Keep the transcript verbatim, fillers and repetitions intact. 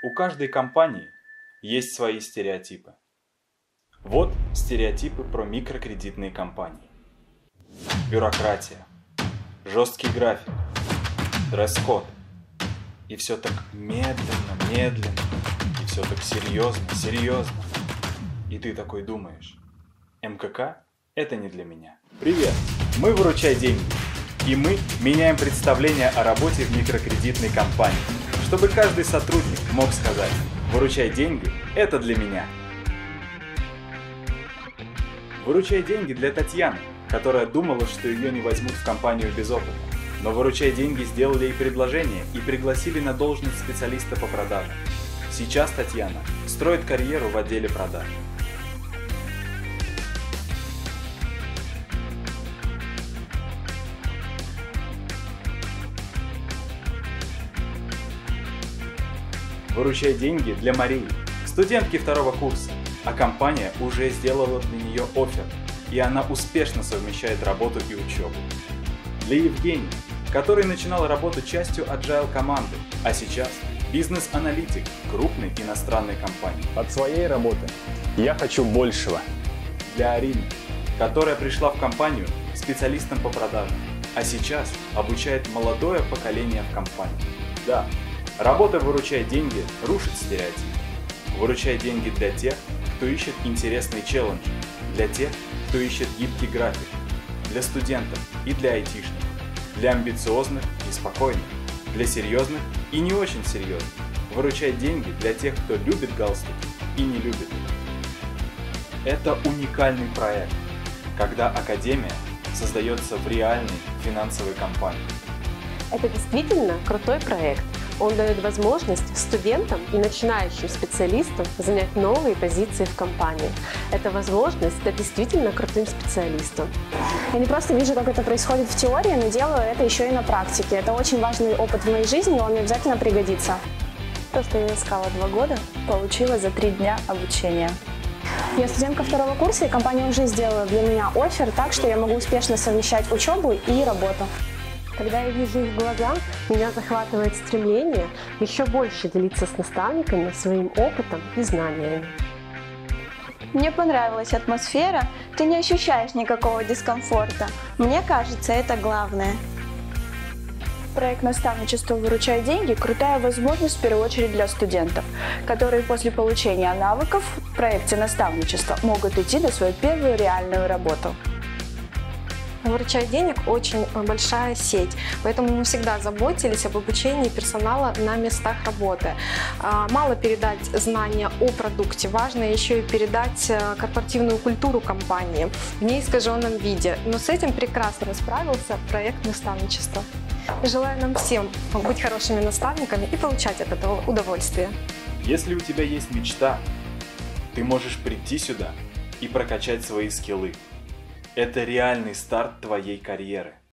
У каждой компании есть свои стереотипы. Вот стереотипы про микрокредитные компании. Бюрократия, жесткий график, дресс-код. И все так медленно, медленно, и все так серьезно, серьезно. И ты такой думаешь, эм ка ка – это не для меня. Привет, мы «Выручай деньги», и мы меняем представление о работе в микрокредитной компании, чтобы каждый сотрудник мог сказать: «Выручай деньги – это для меня». Выручай деньги для Татьяны, которая думала, что ее не возьмут в компанию без опыта. Но Выручай деньги сделали ей предложение и пригласили на должность специалиста по продажам. Сейчас Татьяна строит карьеру в отделе продаж. Выручай деньги для Марии, студентки второго курса, а компания уже сделала для нее оффер, и она успешно совмещает работу и учебу. Для Евгения, который начинал работать частью Agile команды, а сейчас бизнес-аналитик крупной иностранной компании. От своей работы я хочу большего. Для Арины, которая пришла в компанию специалистом по продажам, а сейчас обучает молодое поколение в компании. Да, работа в «Выручай деньги» рушит стереотипы. Выручай деньги для тех, кто ищет интересный челлендж, для тех, кто ищет гибкий график, для студентов и для айтишников, для амбициозных и спокойных, для серьезных и не очень серьезных. Выручай деньги для тех, кто любит галстуки и не любит их. Это уникальный проект, когда академия создается в реальной финансовой компании. Это действительно крутой проект. Он дает возможность студентам и начинающим специалистам занять новые позиции в компании. Это возможность стать действительно крутым специалистом. Я не просто вижу, как это происходит в теории, но делаю это еще и на практике. Это очень важный опыт в моей жизни, и он мне обязательно пригодится. То, что я искала два года, получила за три дня обучения. Я студентка второго курса, и компания уже сделала для меня оффер, так что я могу успешно совмещать учебу и работу. Когда я вижу их глаза, меня захватывает стремление еще больше делиться с наставниками своим опытом и знаниями. Мне понравилась атмосфера, ты не ощущаешь никакого дискомфорта. Мне кажется, это главное. Проект наставничества «Выручай деньги» – крутая возможность в первую очередь для студентов, которые после получения навыков в проекте наставничества могут идти на свою первую реальную работу. «Выручай денег» очень большая сеть, поэтому мы всегда заботились об обучении персонала на местах работы. Мало передать знания о продукте, важно еще и передать корпоративную культуру компании в неискаженном виде. Но с этим прекрасно справился проект наставничества. Желаю нам всем быть хорошими наставниками и получать от этого удовольствие. Если у тебя есть мечта, ты можешь прийти сюда и прокачать свои скиллы. Это реальный старт твоей карьеры.